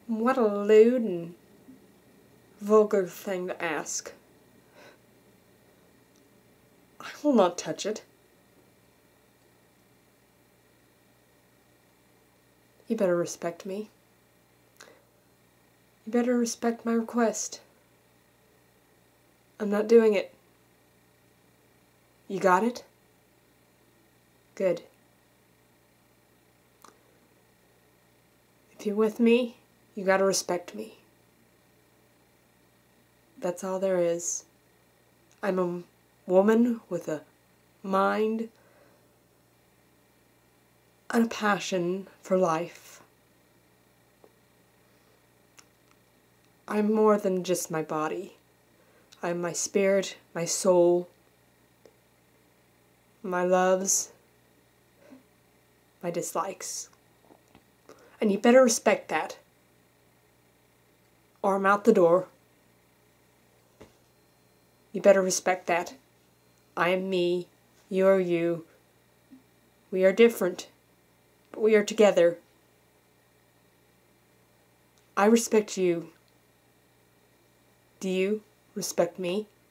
What a lewd and vulgar thing to ask. I will not touch it. You better respect me. You better respect my request. I'm not doing it. You got it? Good. If you're with me, you gotta respect me. That's all there is. I'm a woman with a mind and a passion for life. I'm more than just my body. I'm my spirit, my soul, my loves, my dislikes. And you better respect that, or I'm out the door. You better respect that. I am me, you are you. We are different, but we are together. I respect you. Do you respect me?